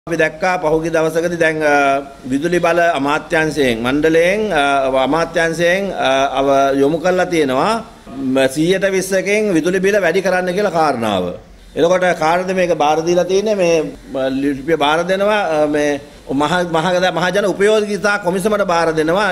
අපි දැක්කා පහුගිය දවසකදී දැන් විදුලි බල අමාත්‍යාංශයෙන් මණ්ඩලයෙන් අමාත්‍යාංශයෙන් යොමු කරලා තියෙනවා 120කින් විදුලි බිල වැඩි කරන්න කියලා කාරණාව. එතකොට කාටද මේක බාර දීලා තියෙන්නේ මේ ලිපිය බාර දෙනවා මේ මහජන උපයෝගීතා කොමිසමට බාර දෙනවා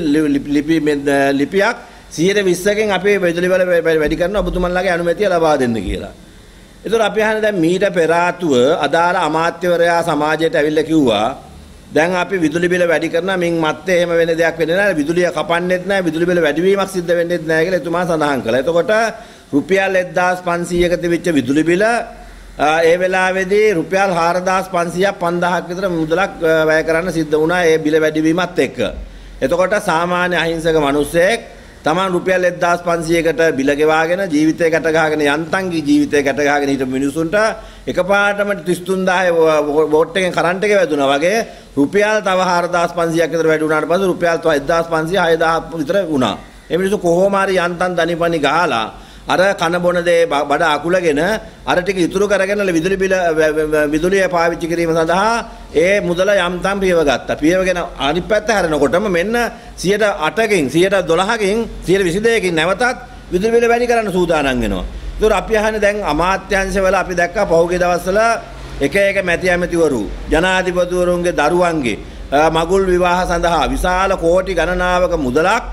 ලිපියක් 120කින් අපේ විදුලි බල වැඩි කරන ඔබතුමන්ලාගේ අනුමැතිය ලබා දෙන්න කියලා. ඒතර අපි අහන්නේ දැන් මීට පෙර ආතුව අදාළ අමාත්‍යවරයා සමාජයට ඇවිල්ලා කිව්වා දැන් අපි විදුලි බිල වැඩි කරනවා මින් මත්තේ එහෙම වෙන දෙයක් වෙන්නේ නැහැ විදුලිය කපන්නෙත් නැහැ විදුලි බිල වැඩිවීමක් සිද්ධ වෙන්නෙත් නැහැ කියලා එතුමා සඳහන් කළා. එතකොට රුපියල් 1500ක තිබිච්ච විදුලි බිල ඒ වෙලාවේදී රුපියල් 4500ක් 5000ක් විතර මුදලක් වැය කරන්න සිද්ධ වුණා ඒ බිල වැඩිවීමත් එක්ක. එතකොට සාමාන්‍ය අහිංසක මිනිස්සෙක් තමන් රුපියල් 1500කට බිල ගෙවාගෙන ජීවිතය ගැට ගහගෙන යන්තම්ගේ ජීවිතය ගැට ගහගෙන හිටපු මිනිසුන්ට එකපාරටම 33000 වෝට් එකෙන් කරන්ට් එක වැදුනා වගේ රුපියල් තව 4500ක් විතර වැඩි වුණාට පස්සේ රුපියල් තව 1500 6000 විතර වුණා. ඒ මිනිස්සු කොහොම හරි යන්තම් දනිපනි ගහලා අර කන බොන දේ බඩ අකුලගෙන අර ටික ඉතුරු කරගෙන විදුලිය පාවිච්චි කිරීම සඳහා ඒ මුදල යම්තම් පියව ගත්තා. පියවගෙන අනිත් පැත්ත හැරෙනකොටම මෙන්න 108කින් 112කින් 122කින් නැවතත් විදුලි බිල වැඩි කරන්න සූදානම් වෙනවා. ඒතකොට අපි අහන්නේ දැන් අමාත්‍යාංශවල අපි දැක්කා පහුගිය දවස්වල එක මැති ඇමතිවරු ජනාධිපතිවරුන්ගේ දරුවන්ගේ මගුල් විවාහ සඳහා විශාල කෝටි ගණනාවක මුදලක්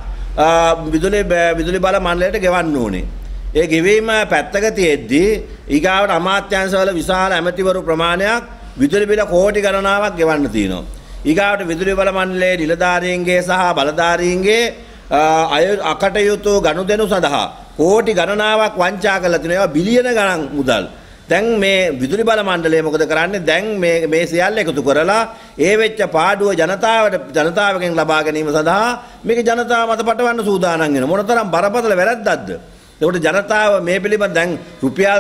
විදුලි බල මණ්ඩලයට ගෙවන්න ඕනේ. ඒ ගෙවීම පැත්තක තියෙද්දී ඊගාවට අමාත්‍යාංශවල විශාල ඇමතිවරු ප්‍රමාණයක් විදුලි බිල කෝටි ගණනාවක් ගෙවන්න තියෙනවා. ඊගාවට විදුලි බල මණ්ඩලයේ නිලධාරීන්ගේ සහ බලධාරීන්ගේ අකටයුතු ගනුදෙනු සඳහා කෝටි ගණනාවක් වංචා කරලා තිනවා. ඒවා බිලියන ගණන් මුදල්. දැන් මේ විදුලි බල මණ්ඩලය මොකද කරන්නේ? දැන් මේ සියල්ල එකතු කරලා ඒ වෙච්ච පාඩුව ජනතාවගෙන් ලබා ගැනීම සඳහා මේක ජනතාව මත පටවන්න සූදානම් වෙනවා. මොනතරම් බරපතල වැරද්දක්ද? ඒකට ජනතාව මේ පිළිබඳ දැන් රුපියල්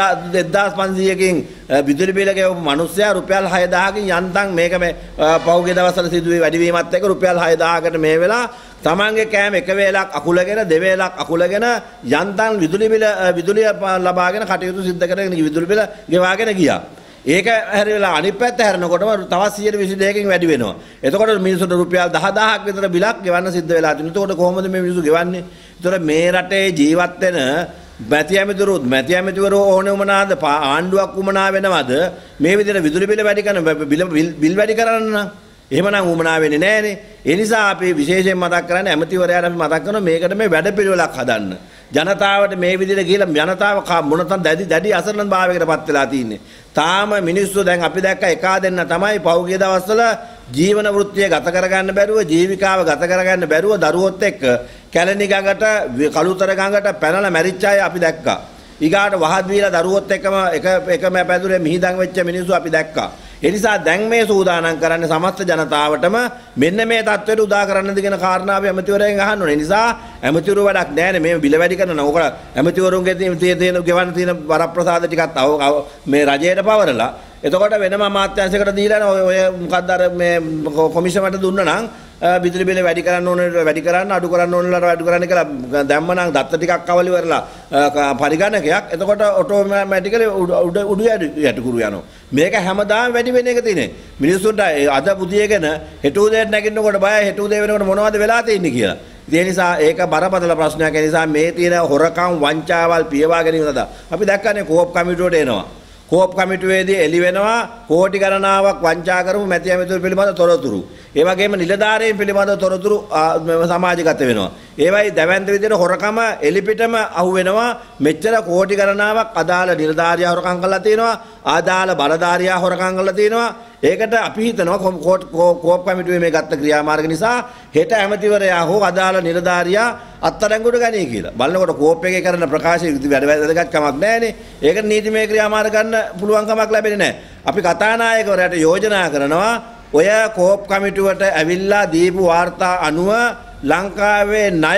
2500කින් විදුලි බිල ගෙවපු මිනිස්සයා රුපියල් 6000කින් යන්තම් මේක මේ පහුගිය දවස්වල සිදුවේ වැඩිවීමත් එක්ක රුපියල් 6000කට මේ වෙලා තමන්ගේ කෑම එක වේලක් අකුලගෙන දෙවේලක් අකුලගෙන යන්තම් විදුලිය ලබාගෙන කටයුතු සිද්ධ කරගෙන විදුලි බිල ගෙවාගෙන ගියා. ඒක හැරිලා අනිත් පැත්ත හැරෙනකොටම තවත් 122කින් වැඩි වෙනවා. එතකොට මිනිස්සුන්ට රුපියල් 10000ක් විතර බිලක් ගෙවන්න සිද්ධ වෙලා තිනවා. එතකොට කොහොමද මේ මිනිස්සු ගෙවන්නේ? එතකොට මේ රටේ ජීවත් වෙන මැති ඇමතිවරු ඕනේ උමනාද ආණ්ඩුවක් උමනා වෙනවද මේ විදිහට විදුලි බිල වැඩි කරන බිල් වැඩි කරන්න නම් එහෙමනම් උමනා වෙන්නේ නැහනේ. ඒ නිසා අපි විශේෂයෙන් මතක් කරන්නේ ඇමතිවරයාට අපි මතක් කරනවා මේකට මේ වැඩපිළිවෙලක් හදන්න. ජනතාවට මේ විදිහට කියලා ජනතාව මොනතරම් දැඩි අසරණ භාවයකටපත් වෙලා තින්නේ. තාම මිනිස්සු දැන් අපි දැක්ක එකා දෙන්න තමයි පහුගිය දවස්වල ජීවන වෘත්තිය ගත කරගන්න බැරුව ජීවිකාව ගත කරගන්න බැරුව දරුවොත් එක්ක කැලණි ගඟට කළුතර ගඟට පැනලා මැරිච්ච අය අපි දැක්කා. ඊගාට වහත් වීලා දරුවොත් එක්කම එකම පැදුරේ මිහිදන් වෙච්ච මිනිස්සු අපි දැක්කා. ඒ නිසා දැන් මේ සූදානම් කරන්නේ සමස්ත ජනතාවටම මෙන්න මේ තත්ත්වයට උදා කරන්නද කියන කාරණාව ඇමතිවරයන් අහන්න ඕනේ. ඒ නිසා ඇමතිවරු වැඩක් නැහැ මේ බිල වැඩි කරන ඕක ඇමතිවරුන්ගේ තියෙන ගෙවන්න තියෙන වරප්‍රසාද ටිකත් මේ රජයට පවරලා එතකොට වෙනම අමාත්‍යාංශයකට දීලා ඔය මොකක්ද අර මේ කොමිෂමට දුන්නා නම් විදුලි බිල වැඩි කරන්න ඕනේ වැඩි කරන්න අඩු කරන්න ඕනේ අඩු කරන්න කියලා දැම්ම නම් දත්ත ටිකක් කවලි වරලා පරිගණකයක් එතකොට ඔටෝමැටිකලි උඩු යටිකුරු යනවා. මේක හැමදාම වැඩි වෙන එක තියෙන්නේ. මිනිස්සුන්ට අද බුදියේගෙන හෙට උදේට නැගිටිනකොට බයයි හෙට උදේ වෙනකොට මොනවද වෙලා තියෙන්නේ කියලා. ඒ නිසා ඒක බරපතල ප්‍රශ්නයක්. ඒ නිසා මේ තියෙන හොරකම් වංචාවල් පියවා ගැනීම සඳහා අපි දැක්කනේ කෝප් කමිටුවට එනවා. කෝප් කමිටුවේදී එළි වෙනවා කෝටි ගණනාවක් වංචා කරපු මැති ඇමතිවරු පිළිබඳ තොරතුරු. ඒ වගේම නිලධාරීන් පිළිබඳ තොරතුරු සමාජගත වෙනවා. ඒවයි දැවැන්ත විදිහට හොරකම එලිපිටම අහු වෙනවා. මෙච්චර කෝටි ගණනාවක් අදාළ නිලධාරියා හොරකම් කරලා තියෙනවා. අදාළ බලධාරියා හොරකම් කරලා තියෙනවා. ඒකට අපි හිතනවා කෝප් කමිටුවේ මේ ගත්ත ක්‍රියාමාර්ග නිසා හෙට ඇමතිවරයා හෝ අදාළ නිලධාරියා අත්අඩංගුවට ගනී කියලා. බලනකොට කෝප් එකේ කරන ප්‍රකාශය වැදගත් කමක් නැහැනේ. ඒකට නීතිමය ක්‍රියාමාර්ග ගන්න පුළුවන් කමක් ලැබෙන්නේ නැහැ. අපි කතානායකවරයාට යෝජනා කරනවා ඔය කෝප් කමිටුවට ඇවිල්ලා දීපු වාර්තා අනුව ලංකාවේ ණය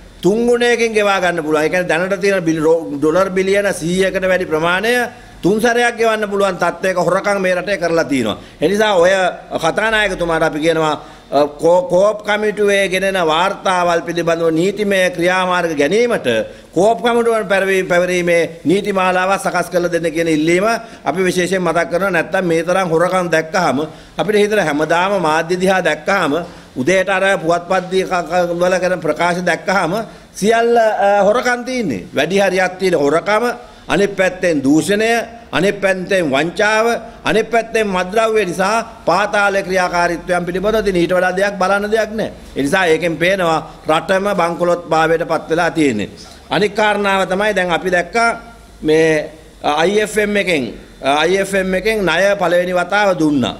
3 ගුණයකින් ගෙවා ගන්න පුළුවන්. ඒ කියන්නේ දැනට තියෙන ඩොලර් බිලියන 100කට වැඩි ප්‍රමාණය 3 සැරයක් ගෙවන්න පුළුවන් තත්ත්වයක හොරකම් මේ රටේ කරලා තියෙනවා. ඒ නිසා ඔය කතානායකතුමාට අපි කියනවා කෝප් කමිටුවේ ගෙනෙන වාර්තාවල් පිළිබඳව නීතිමය ක්‍රියාමාර්ග ගැනීමට කෝප් කමිටුවන් පැවරීමේ නීතිමාලාවක් සකස් කරලා දෙන්න කියන ඉල්ලීම අපි විශේෂයෙන් මතක් කරනවා. නැත්තම් මේ තරම් හොරකම් දැක්කහම අපිට හිතන හැමදාම මාධ්‍ය දිහා දැක්කහම උදේට අර පුවත්පත් වල කරන ප්‍රකාශ දැක්කහම සියල්ල හොරකම් තියෙන්නේ. වැඩි හරියක් තියෙන හොරකම, අනිත් පැත්තෙන් දූෂණය, අනිත් පැත්තෙන් වංචාව, අනිත් පැත්තෙන් මද්ද්‍රව්‍ය නිසා පාතාල ක්‍රියාකාරීත්වයන් පිළිබඳව තියෙන ඊට වඩා දෙයක් බලන්න දෙයක් නැහැ. ඒ නිසා ඒකෙන් පේනවා රටම බංකොලොත් භාවයට පත් වෙලා තියෙන්නේ. අනික් කාරණාව තමයි දැන් අපි දැක්කා මේ IFM එකෙන් ණය පළවෙනි වතාව දුන්නා.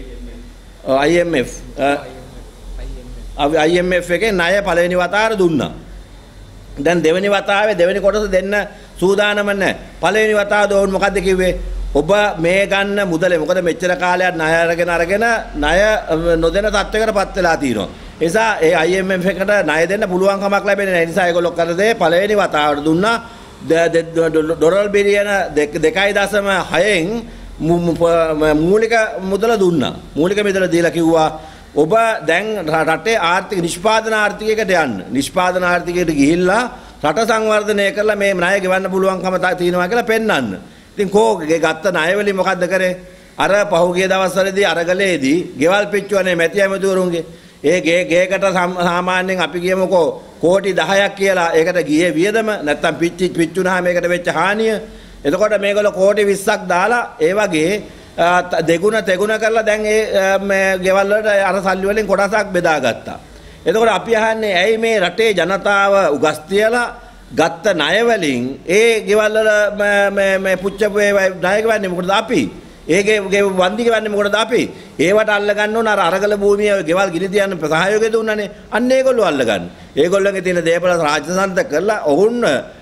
IMF එකෙන් ණය පළවෙනි වතාවට දුන්නා. දැන් දෙවෙනි වතාවේ දෙවෙනි කොටස දෙන්න සූදානම නැහැ. පළවෙනි වතාව දෝන් මොකද්ද කිව්වේ? ඔබ මේ ගන්න මුදලේ මොකද මෙච්චර කාලයක් ණය අරගෙන ණය නොදෙන තත්ත්වයකටපත් වෙලා තියෙනවා. ඒ නිසා ඒ IMF එකට ණය දෙන්න පුළුවන් කමක් ලැබෙන්නේ නැහැ. ඒ නිසා ඒගොල්ලෝ කරදේ පළවෙනි වතාවට දුන්නා ඩොලර් බිලියන 2.6න් මූලික මුදල දුන්නා. මූලික මුදල දීලා කිව්වා ඔබ දැන් රටේ ආර්ථික නිෂ්පාදන ආර්ථිකයකට යන්න. නිෂ්පාදන ආර්ථිකයට ගිහිල්ලා රට සංවර්ධනය කරලා මේ ණය ගෙවන්න පුළුවන්කම තියෙනවා කියලා පෙන්වන්න. ඉතින් කෝගේ ගත්ත ණය වලින් මොකද්ද කරේ? අර පහුගිය දවස්වලදී අරගලේදී ගෙවල් පිච්චුවනේ මැති ඇමතිවරුන්ගේ. ඒ ගේකට සාමාන්‍යයෙන් අපි කියමුකෝ කෝටි 10ක් කියලා. ඒකට ගියේ වියදම නැත්තම් පිච්චුනහම මේකට වෙච්ච හානිය. එතකොට මේගොල්ලෝ කෝටි 20ක් දාලා ඒ වගේ දෙගුණ තෙගුණ කරලා දැන් මේ ගෙවල් වලට අර සල්ලි වලින් කොටසක් බෙදාගත්තා. එතකොට අපි අහන්නේ ඇයි මේ රටේ ජනතාව උගස් තියලා ගත්ත ණය වලින් ඒ ගෙවල් වල මේ පුච්චපු ණය ගෙවන්නේ මොකටද අපි? ඒගේ වන්දි ගෙවන්නේ මොකටද අපි? ඒවට අල්ල ගන්න ඕන අර අරගල භූමිය ගෙවල් ගිනි තියන්න සහයෝගය දුන්නානේ. අන්න ඒගොල්ලෝ අල්ල ගන්න. ඒගොල්ලෝගේ තියෙන දේපල රාජ්‍යසන්ත කරලා ඔවුන්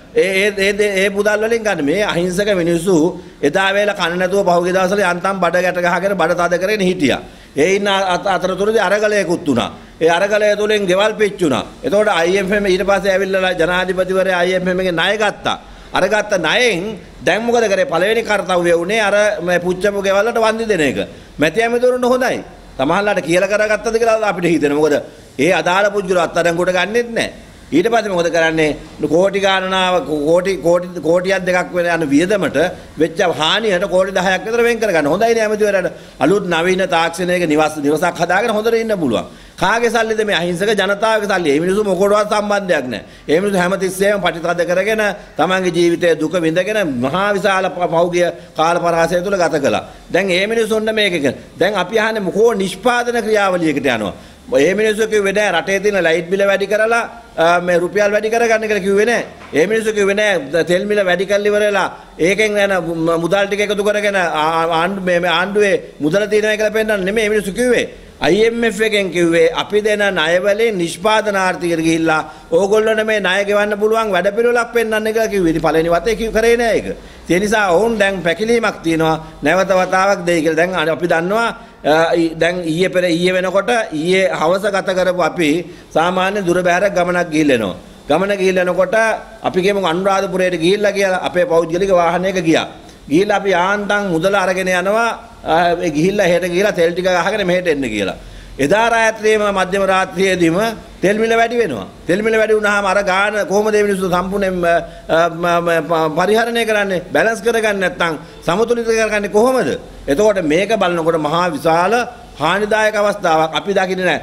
ඒ පුදල් වලින් ගන්න. මේ අහිංසක මිනිස්සු එදා වේලා කන නැතුව පහුගිය දවස්වල යන්තම් බඩ ගැට ගහගෙන බඩ තද කරගෙන හිටියා. ඒ ඉන්න අතරතුරදී අරගලයකුත් උනා. ඒ අරගලය තුලින් ගෙවල් පිච්චුණා. එතකොට IMF ඊට පස්සේ ඇවිල්ලා ජනාධිපතිවරයා IMF එකේ ණය ගත්තා. අරගත්ත ණයෙන් දැන් මොකද කරේ? පළවෙනි කාර්යය උනේ අර මේ පුච්චපු ගෙවල් වලට වන්දි දෙන එක. මැති ඇමතිවරුන්ට හොඳයි. තමහල්ලාට කියලා කරගත්තද කියලා අපිට හිතෙනවා. මොකද ඒ අදාළ පුජ්ජුර අත්අඩංගුවට ගන්නෙත් නැහැ. ඊට පස්සේ මොකද කරන්නේ? කෝටි ගණනාව කෝටියක් දෙකක් වෙන යන වියදමට වෙච්ච හානියට කෝටි 10ක් විතර වෙන් කරගන්න. හොඳයිනේ ඇමතිවරයාට. අලුත් නවීන තාක්ෂණයක නිවසක් හදාගෙන හොඳට ඉන්න පුළුවන්. කාගේ සල්ලිද මේ? අහිංසක ජනතාවගේ සල්ලි. මේ මිනිස්සු මොකටවත් සම්බන්ධයක් නැහැ. මේ මිනිස්සු හැමතිස්සෙම පටිතද කරගෙන තමන්ගේ ජීවිතයේ දුක විඳගෙන මහා විශාල පෞගිය කාලපරාසය තුල ගත කළා. දැන් මේ මිනිස්සුන්ට මේක දැන් අපි අහන්නේ මොකෝ නිෂ්පාදන ක්‍රියාවලියකට යනවා. මේ මිනිස්සු කිව්වේ නෑ රටේ තියෙන ලයිට් බිල වැඩි කරලා මේ රුපියල් වැඩි කරගන්න කියලා කිව්වේ නෑ. මේ මිනිස්සු කිව්වේ නෑ තෙල් මිල වැඩි කරලා ඉවරලා ඒකෙන් යන මුදල් ටික එකතු කරගෙන ආණ්ඩුවේ මුදල තියෙනවා කියලා පෙන්නන්න නෙමෙයි මේ මිනිස්සු කිව්වේ. IMF එකෙන් කිව්වේ අපි දෙන ණය වලින් නිෂ්පාදන ආර්ථිකයට ගිහිල්ලා ඕගොල්ලෝට මේ ණය ගෙවන්න පුළුවන් වැඩපිළිවෙලක් පෙන්වන්න කියලා කිව්වේ. ඉතින් පළවෙනි වතේ කරේ නෑ ඒක. ඒ නිසා ඔවුන් දැන් පැකිලීමක් තියෙනවා නැවත වතාවක් දෙයි කියලා. දැන් අපි දන්නවා දැන් ඊයේ වෙනකොට ඊයේ හවස ගත කරපු අපි සාමාන්‍ය දුර බැහැර ගමනක් ගිහිල්ලා ගමන ගිහිල්ලානකොට අපි කියමු අනුරාධපුරයට ගිහිල්ලා කියලා අපේ පෞද්ගලික වාහනයක ගියා. ගිහිල්ලා අපි ආන්තම් මුදල අරගෙන යනවා ඒ ගිහිල්ලා හෙට ගිහිල්ලා තෙල් ටික ගහගෙන මෙහෙට එන්න කියලා. එදා රාත්‍රියේම මධ්‍යම රාත්‍රියේදීම තෙල් මිල වැඩි වෙනවා. තෙල් මිල වැඩි වුණාම අර ගාන කොහොමද මේ මිනිස්සු සම්පූර්ණයෙන් පරිහරණය කරන්නේ? බැලන්ස් කරගන්නේ නැත්නම් සමතුලිත කරගන්නේ කොහොමද? එතකොට මේක බලනකොට මහා විශාල හානිදායක අවස්ථාවක් අපි දකින්නේ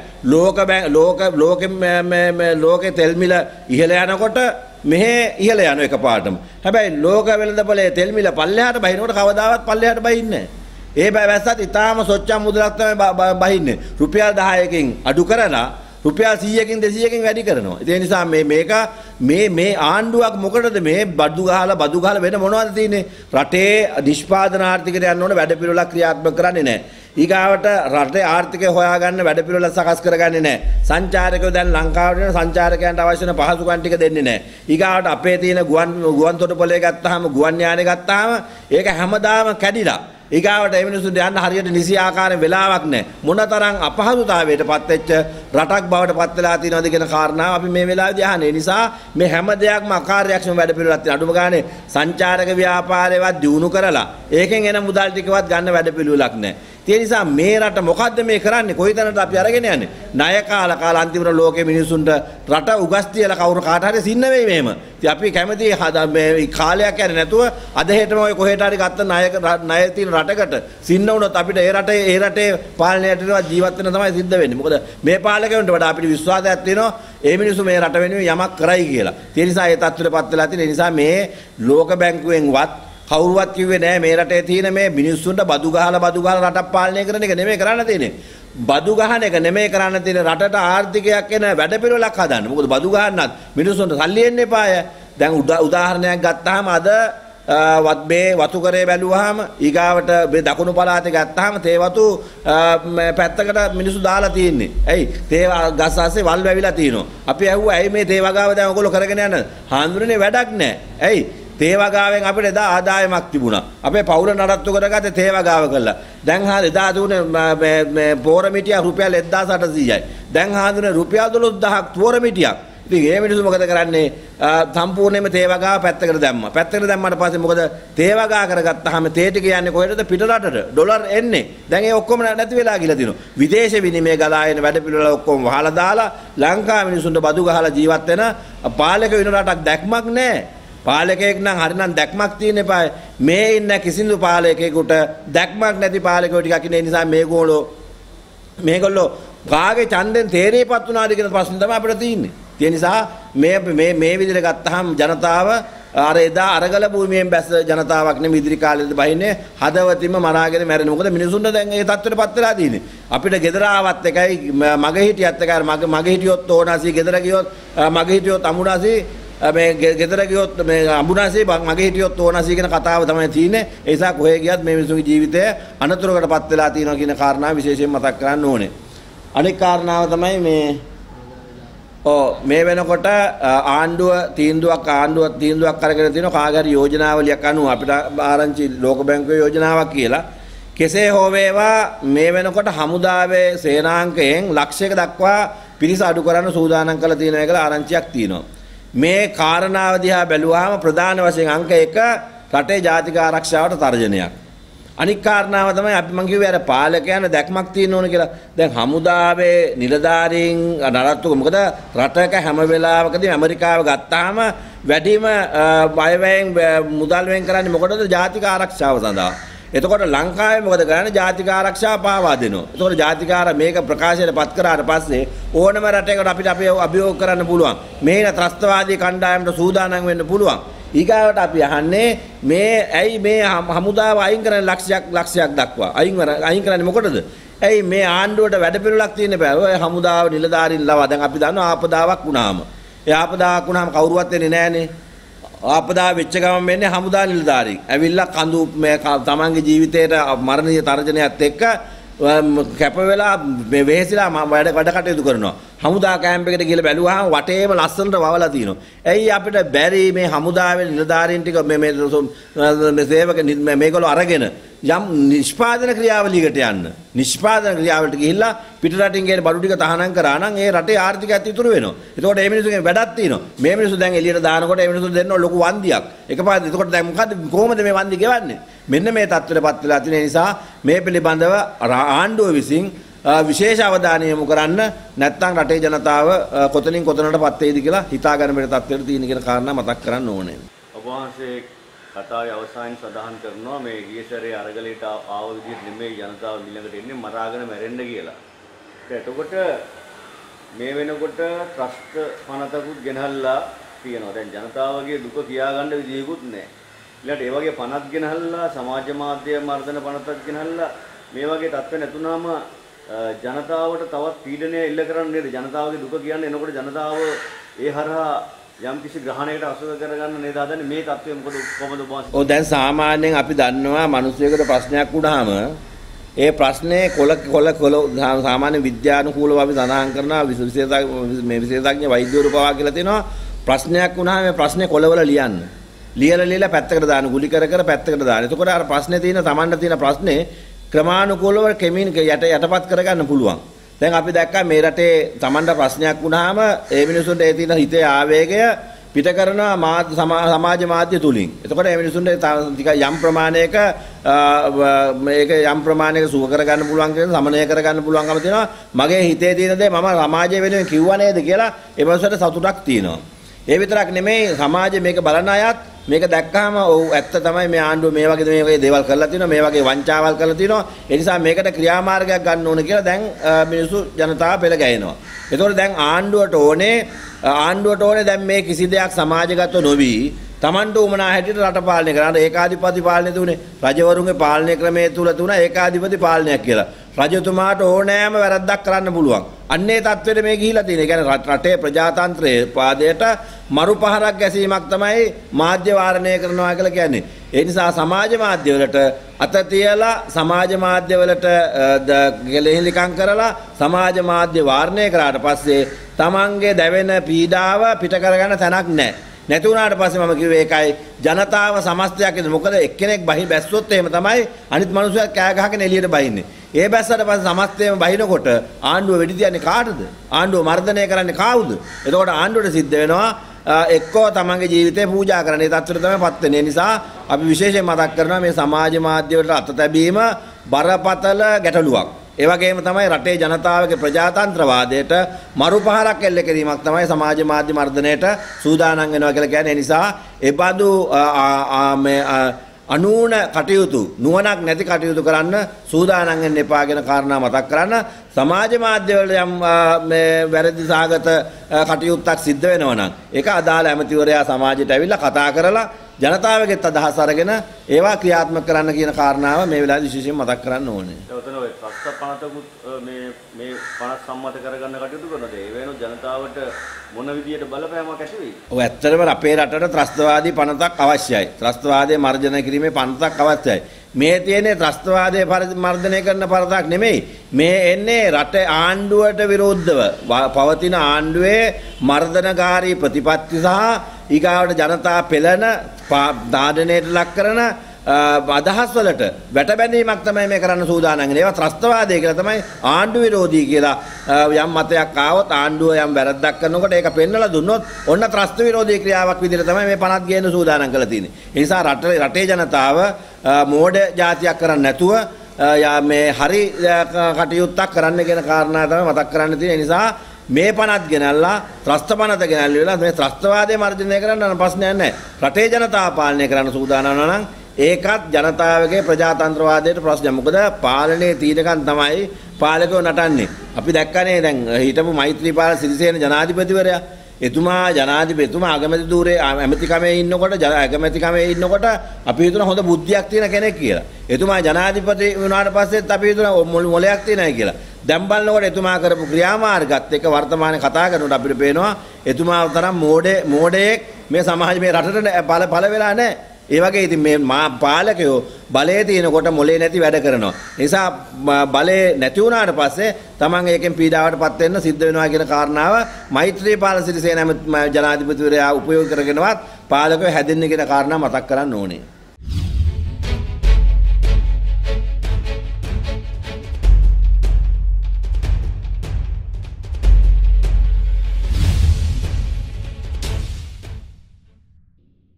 නැහැ. ලෝකේ තෙල් මිල ඉහළ යනකොට මෙහෙ ඉහළ යන එකපාරටම. හැබැයි ලෝක වෙළඳපොලේ තෙල් මිල පල්ලෙහාට බහිනකොට කවදාවත් පල්ලෙහාට බහින්නේ නැහැ. ඒ වැස්සත් ඉතාලම සොච්චම් මුදලක් තමයි බහින්නේ. රුපියල් 10කින් අඩු කරලා රුපියල් 100කින් 200කින් වැඩි කරනවා. ඒ නිසා මේ ආණ්ඩුවක් මොකටද මේ බදු ගහලා වෙන මොනවද තියෙන්නේ? රටේ නිෂ්පාදන ආර්ථිකයට යන්න ඕන වැඩ පිළිවෙලක් ක්‍රියාත්මක කරන්නේ නැහැ. ඊගාවට රටේ ආර්ථිකය හොයාගන්න වැඩ පිළිවෙලක් සකස් කරගන්නේ නැහැ. සංචාරකයෝ දැන් ලංකාවට යන සංචාරකයන්ට අවශ්‍ය වෙන පහසුකම් ටික දෙන්නේ නැහැ. ඊගාවට අපේ තියෙන ගුවන් තොටුපළේ ගත්තාම ගුවන් යානේ ගත්තාම ඒක හැමදාම කැඩිලා ඊගාවට මේ මිනිස්සුන්ට යන්න හරියට නිසි ආකාරයෙන් වෙලාවක් නැහැ. මොනතරම් අපහසුතාවයටපත් වෙච්ච රටක් බවට පත් වෙලා තියෙනවද කියන කාරණාව අපි මේ වෙලාවේදී අහන්නේ. ඒ නිසා මේ හැම දෙයක්ම අකාර්යක්ෂම වැඩ පිළිවෙලක් තියෙන. අඩුම ගානේ සංචාරක ව්‍යාපාරේවත් දියුණු කරලා ඒකෙන් එන මුදල් ටිකවත් ගන්න වැඩ පිළිවෙලක් නැහැ. ඒ නිසා මේ රට මොකද්ද මේ කරන්නේ? කොයිතැනට අපි අරගෙන යන්නේ? ණය කාලා අන්තිමට ලෝකෙ මිනිසුන්ට රට උගස් තියලා කවුරු කාට හරි සින්න වෙයි මෙහෙම. ඉතින් අපි කැමති මේ කාලයක් යන්නේ නැතුව අද හෙටම ඔය කොහෙට හරි ගත්ත ණය තියෙන රටකට සින්න වුණොත් අපිට ඒ රටේ පාලනයට ජීවත් වෙන තමයි සිද්ධ වෙන්නේ. මොකද මේ පාලකයන්ට වඩා අපිට විශ්වාසයක් තියෙනවා ඒ මිනිස්සු මේ රට වෙනුවෙන් යමක් කරයි කියලා. ඒ නිසා ඒ තත්ත්වයටපත් වෙලා තියෙන නිසා මේ ලෝක බැංකුවෙන්වත් කවුරුවත් කිව්වේ නෑ මේ රටේ තියෙන මේ මිනිස්සුන්ට බදු ගහලා රටක් පාලනය කරන එක නෙමෙයි කරන්න තියෙන්නේ. බදු ගහන එක නෙමෙයි කරන්න තියෙන්නේ රටට ආර්ථිකයක් එන වැඩපිළිවෙලක් හදන්න. මොකද බදු ගහන්නත් මිනිස්සුන්ට සල්ලි එන්න එපාය. දැන් උදාහරණයක් ගත්තාම අද මේ වතුකරේ බැලුවාම ඊගාවට මේ දකුණු පළාතේ ගත්තාම තේ වතු පැත්තකට මිනිස්සු දාලා තියෙන්නේ. ඇයි? තේ ගස් ආසේ වල් වැවිලා තිනවා. අපි ඇහුවා ඇයි මේ තේ වගාව දැන් ඔයගොල්ලෝ කරගෙන යන? හාමුදුරනේ වැඩක් නැහැ. ඇයි? තේ වගාවෙන් අපිට එදා ආදායමක් තිබුණා. අපේ පවුල නඩත්තු කරගත්තේ තේ වගාව කළා. දැන් එදා දුන්නේ මේ පෝර මිටිය රුපියල් 1800යි. දැන් හාමුදුරනේ රුපියල් 12000ක් පෝර මිටියක්. ඉතින් මේ මිනිස්සු මොකද කරන්නේ? සම්පූර්ණයෙන්ම තේ වගාව පැත්තකට දැම්මා. පැත්තකට දැම්මට පස්සේ මොකද තේ වගා කරගත්තාම තේ ටික යන්නේ කොහෙටද? පිට රටට. ඩොලර් එන්නේ. දැන් ඒ ඔක්කොම නැති වෙලා ගිහලා තිනවා. විදේශ විනිමය ගලා එන වැඩ පිළිවෙල ඔක්කොම වහලා දාලා ලංකාවේ මිනිස්සුන්ට බදු ගහලා ජීවත් වෙන පාලක වෙන රටක් දැක්මක් නැහැ. පාලකයෙක් නම් හරිනම් දැක්මක් තියෙන්න එපා. මේ ඉන්න කිසිදු පාලකයෙකුට දැක්මක් නැති පාලකයෝ ටිකක් ඉන්න නිසා මේගොල්ලෝ කාගේ ඡන්දෙන් තේරේපත් වුණාද කියන ප්‍රශ්නේ තමයි අපිට තියෙන්නේ. ඒ නිසා මේ විදිහට ගත්තාම ජනතාව අර එදා අරගල භූමියෙන් බැස ජනතාවක් නෙමෙයි ඉදිරි කාලෙදි බහින්නේ හදවතින්ම මරාගෙන මැරෙන. මොකද මිනිසුන්ට දැන් ඒ තත්ත්වයටපත් වෙලා තියෙන්නේ. අපිට ගෙදර ආවත් එකයි මගේ හිටියත් එකයි මගේ හිටියොත් ඕනාසි ගෙදර ගියොත් මගේ හිටියොත් අමුණාසි මේ ගෙදර ගියොත් මේ අඹුනාසේ මගේ හිටියොත් ඕනසී කියන කතාව තමයි තියෙන්නේ. ඒ නිසා කොහේ ගියත් මේ මිනිසුන්ගේ ජීවිතය අනතුරකටපත් වෙලා තියෙනවා කියන කාරණාව විශේෂයෙන් මතක් කරන්න ඕනේ. අනෙක් කාරණාව තමයි මේ වෙනකොට ආණ්ඩුව තීන්දුවක් අරගෙන තියෙනවා කාගේ හරි යෝජනාවලියක් අනුව අපිට ආරංචි ලෝක බැංකුවේ යෝජනාවක් කියලා. කෙසේ හෝ වේවා මේ වෙනකොට හමුදාවේ සේනාංකයෙන් ලක්ෂයක දක්වා පිරිස අඩු කරන්න සූදානම් කරලා තියෙනවා කියලා ආරංචියක් තියෙනවා. මේ කාරණාව දිහා බැලුවාම ප්‍රධාන වශයෙන් අංක 1 රටේ ජාතික ආරක්ෂාවට තර්ජනයක්. අනික් කාරණාව තමයි අපි මං කිව්වේ අර පාලකයන් දැක්මක් තියෙන්න ඕන කියලා. දැන් හමුදාවේ නිලධාරීන් නඩත්තු මොකද රටක හැම වෙලාවකදී ඇමරිකාව ගත්තාම වැඩිම බයවැයෙන් මුදල් වෙන් කරන්නේ මොකටද? ජාතික ආරක්ෂාව සඳහා. එතකොට ලංකාවේ මොකද කරන්නේ? ජාතික ආරක්ෂාව පාවා දෙනවා. එතකොට ජාතික මේක ප්‍රකාශයටපත් කරාට පස්සේ ඕනම රටයකට අපිට අභියෝග කරන්න පුළුවන්. මේන ත්‍රස්තවාදී කණ්ඩායමට සූදානම් වෙන්න පුළුවන්. ඊගාවට අපි අහන්නේ ඇයි මේ හමුදාව අයින් කරන්නේ ලක්ෂයක් දක්වා? අයින් කරන්නේ මොකටද? ඇයි මේ ආණ්ඩුවට වැඩපිළිවෙලක් තියෙන්න බෑ. ඔය හමුදාව නිලධාරීන් ලවා දැන් අපි දන්නවා ආපදාවක් වුණාම. ඒ ආපදාවක් වුණාම කවුරුවත් එන්නේ නැහනේ. ආපදා වෙච්ච ගමන් වෙන්නේ හමුදා නිලධාරීන්. ඇවිල්ලා කඳු මේ තමන්ගේ ජීවිතේට මරණීය තර්ජනයත් එක්ක කැප වෙලා මේ වෙහෙසිලා වැඩ කටයුතු කරනවා. හමුදා කැම්ප් එකට ගිහලා බැලුවාම වටේම ලස්සනට වවලා තියෙනවා. ඇයි අපිට බැරි මේ හමුදාවේ නිලධාරීන් ටික මේ සේවක මේගොල්ලෝ අරගෙන යම් නිෂ්පාදන ක්‍රියාවලියකට යන්න. නිෂ්පාදන ක්‍රියාවලට ගිහිල්ලා පිට රටින් ගේන බඩු ටික තහනම් කරා නම් ඒ රටේ ආර්ථිකයත් ඉතුරු වෙනවා. එතකොට මේ මිනිස්සුගේ වැඩක් තියෙනවා. මේ මිනිස්සු දැන් එළියට දානකොට මේ මිනිස්සු දෙන්න ලොකු වන්දියක්. එකපාරට එතකොට දැන් මොකද්ද කොහොමද මේ වන්දි ගෙවන්නේ? මෙන්න මේ තත්ත්වයටපත් වෙලා තියෙන නිසා මේ පිළිබඳව ආණ්ඩුව විසින් විශේෂ අවධානය යොමු කරන්න නැත්නම් රටේ ජනතාව කොතනින් කොතනටපත් වෙයිද කියලා හිතා ගන්න බැරි තත්ත්වයකට තියෙන කියන කාරණා මතක් කරන්න ඕනේ. ඔබ වහන්සේ කතාවේ අවසානයේ සඳහන් කරනවා මේ ගිය සැරේ අරගලයට ආව විදිහට නෙමෙයි ජනතාව ඊළඟට එන්නේ මරාගෙන මැරෙන්න කියලා. එතකොට මේ වෙනකොට ත්‍රස්ත පනතකුත් ගෙනහල්ලා තියෙනවා. දැන් ජනතාවගේ දුක කියාගන්න විදියකුත් නැහැ. ඊළඟට ඒ වගේ පනත් ගෙනහල්ලා සමාජ මාධ්‍ය මර්ධන පනතක් ගෙනහල්ලා මේ වගේ තත්ත්ව නැතුණාම ජනතාවට තවත් පීඩනය එල්ල කරන්නේ නේද? ජනතාවගේ දුක කියන්නේ එනකොට ජනතාව ඒ හරහා යම් කිසි ග්‍රහණයකට අසුර කරගන්න නේද හදන්නේ? මේ තත්ත්වය මොකද කොහොමද ඔබ? දැන් සාමාන්‍යයෙන් අපි දන්නවා මිනිස්සුෙකුට ප්‍රශ්නයක් වුණාම ඒ ප්‍රශ්නේ කොල සාමාන්‍ය විද්‍යානුකූලව අපි සඳහන් කරනවා විශේෂඥ වෛද්‍යවරු පවා කියලා තියෙනවා ප්‍රශ්නයක් වුණාම මේ ප්‍රශ්නේ කොලවල ලියන්න. ලියලා පැත්තකට දාන ගුලි කර පැත්තකට දාන. එතකොට අර ප්‍රශ්නේ තියෙන Tamanට තියෙන ප්‍රශ්නේ ක්‍රමානුකූලව කෙමින් යටපත් කරගන්න පුළුවන්. දැන් අපි දැක්කා මේ රටේ Tamanට ප්‍රශ්නයක් වුණාම ඒ මිනිසුන්ට ඒ තියෙන හිතේ ආවේගය පිට කරනවා සමාජ මාධ්‍ය තුලින්. එතකොට මේ මිනිසුන්ට ටික යම් ප්‍රමාණයක මේක යම් ප්‍රමාණයක සුව කරගන්න පුළුවන් කියන සමනය කරගන්න පුළුවන්කම තියෙනවා. මගේ හිතේ තියෙන දේ මම සමාජය වෙනුවෙන් කිව්වා නේද කියලා ඒ මොහොතේ සතුටක් තියෙනවා. ඒ විතරක් නෙමෙයි සමාජය මේක බලන අයත් මේක දැක්කහම ඔව් ඇත්ත තමයි මේ ආණ්ඩුව මේ වගේ දේවල් කරලා තියෙනවා මේ වගේ වංචාවල් කරලා තියෙනවා ඒ නිසා මේකට ක්‍රියාමාර්ගයක් ගන්න ඕනේ කියලා දැන් මිනිස්සු ජනතාව පෙළ ගැහෙනවා. ඒතකොට දැන් ආණ්ඩුවට ඕනේ දැන් මේ කිසි දෙයක් සමාජගත නොවි තමන්ට උමනා හැටියට රට පාලනය කරන්න ඒකාධිපති පාලනය තුනේ රජවරුන්ගේ පාලනය ක්‍රමයේ තුල තුන ඒකාධිපති පාලනයක් කියලා. රජතුමාට ඕනෑම වැරද්දක් කරන්න පුළුවන්. අන්නේ තත්ත්වෙට මේ ගිහිලා තියෙන. ඒ කියන්නේ රටේ ප්‍රජාතන්ත්‍රයේ පාදයට මරු පහරක් ගැසීමක් තමයි මාධ්‍ය වාරණය කරනවා කියලා කියන්නේ. ඒ නිසා සමාජ මාධ්‍ය වලට අත තියලා සමාජ මාධ්‍ය වලට ගෙලෙහිලිකම් කරලා සමාජ මාධ්‍ය වාරණය කරාට පස්සේ තමන්ගේ දැවෙන පීඩාව පිට කරගන්න තැනක් නැහැ. නැති වුණාට පස්සේ මම කිව්වේ ඒකයි ජනතාව සමස්තයක් නේද මොකද එක්කෙනෙක් බැස්සොත් එහෙම තමයි අනිත් මිනිස්සුත් කෑ ගහගෙන එළියට බහින්නේ. ඒ බැස්සට පස්සේ සමස්තයම බහිනකොට ආණ්ඩුව වෙඩි තියන්නේ කාටද? ආණ්ඩුව මර්ධනය කරන්නේ කාවුද? එතකොට ආණ්ඩුවට සිද්ධ වෙනවා එක්කෝ තමන්ගේ ජීවිතේ පූජා කරන. ඒ තත්ත්වයට තමයි පත් වෙන්නේ. ඒ නිසා අපි විශේෂයෙන් මතක් කරනවා මේ සමාජ මාධ්‍ය වලට අත තැබීම බරපතල ගැටලුවක්. ඒ වගේම තමයි රටේ ජනතාවගේ ප්‍රජාතන්ත්‍රවාදයට මරුපහරක් එල්ල කිරීමක් තමයි සමාජ මාධ්‍ය මර්ධනයට සූදානම් වෙනවා කියලා කියන්නේ. ඒ නිසා ඒ බඳු අනූන කටයුතු නුවණක් නැති කටයුතු කරන්න සූදානම් වෙන්න එපා කියන කාරණා මතක් කරන්න. සමාජ මාධ්‍ය වල යම් වැරදි සාගත කටයුත්තක් සිද්ධ වෙනවා නම් ඒක අදාළ ඇමතිවරයා සමාජයට ඇවිල්ලා කතා කරලා ජනතාවගේත් අදහස් අරගෙන ඒවා ක්‍රියාත්මක කරන්න කියන කාරණාව මේ වෙලාවේ විශේෂයෙන් මතක් කරන්න ඕනේ. එතන ඔය ත්‍රස්ත පනතකුත් මේ පනත් සම්මත කරගන්න කටයුතු කරනද ඒ වෙනු ජනතාවට මොන විදියට බලපෑමක් ඇති වෙයි? ඔව් ඇත්තටම අපේ රටට ත්‍රස්තවාදී පනතක් අවශ්‍යයි. ත්‍රස්තවාදයේ මර්ජනය කිරීමේ පනතක් අවශ්‍යයි. මේ තියෙන්නේ ත්‍රස්තවාදයේ මර්ධනය කරන පනතක් නෙමෙයි. මේ එන්නේ රටේ ආණ්ඩුවට විරුද්ධව පවතින ආණ්ඩුවේ මර්ධනකාරී ප්‍රතිපත්ති සහ ඊගාවට ජනතා පෙළන දාඩනයට ලක් කරන අදහස් වලට වැටබැඳීමක් තමයි මේ කරන්න සූදානම් වෙන්නේ. ඒවා ත්‍රස්තවාදය කියලා තමයි ආණ්ඩු විරෝධී කියලා යම් මතයක් ආවොත් ආණ්ඩුව යම් වැරද්දක් කරනකොට ඒක පෙන්නලා දුන්නොත් ඔන්න ත්‍රස්ත විරෝධී ක්‍රියාවක් විදිහට තමයි මේ පනත් ගේන්න සූදානම් කරලා තියෙන්නේ. ඒ නිසා රටේ ජනතාව මෝඩ જાතියක් කරන්නේ නැතුව මේ හරි කටයුත්තක් කරන්න කියන කාරණා තමයි මතක් කරන්න තියෙන්නේ. ඒ නිසා මේ පනත් ගෙනල්ලා ත්‍රස්ත පනත ගෙනල්ලා මේ ත්‍රස්තවාදයේ මර්ජනය කරන්න ප්‍රශ්නයක් නැහැ. රටේ ජනතාව පාලනය කරන්න සූදානම් නම් ඒකත් ජනතාවගේ ප්‍රජාතන්ත්‍රවාදයට ප්‍රශ්නයක්. මොකද පාලනයේ තීනකන් තමයි පාලකව නටන්නේ. අපි දැක්කනේ දැන් හිටපු මෛත්‍රීපාල සිරිසේන ජනාධිපතිවරයා එතුමා අගමැති ධූරේ ඇමතිකමේ ඉන්නකොට අපි හිතුණා හොඳ බුද්ධියක් තියෙන කෙනෙක් කියලා. එතුමා ජනාධිපති වුණාට පස්සෙත් අපි හිතුණා මොලයක් තියෙනයි කියලා. දැන් බලනකොට එතුමා කරපු ක්‍රියාමාර්ගත් එක්ක වර්තමානයේ කතා කරනකොට අපිට පේනවා එතුමා තරම් මෝඩයෙක් මේ සමාජ මේ රටට පළ වෙලා නැහැ. ඒ වගේ ඉතින් මේ පාලකයෝ බලයේ තියෙනකොට මොලේ නැති වැඩ කරනවා. ඒ නිසා බලේ නැති වුණාට පස්සේ තමන් ඒකෙන් පීඩාවටපත් වෙන්න සිද්ධ වෙනවා කියන කාරණාව මෛත්‍රීපාල සිරිසේන ජනාධිපතිවරයා උපයෝග කරගෙනවත් පාලකයෝ හැදෙන්න කියන කාරණා මතක් කරන්න ඕනේ.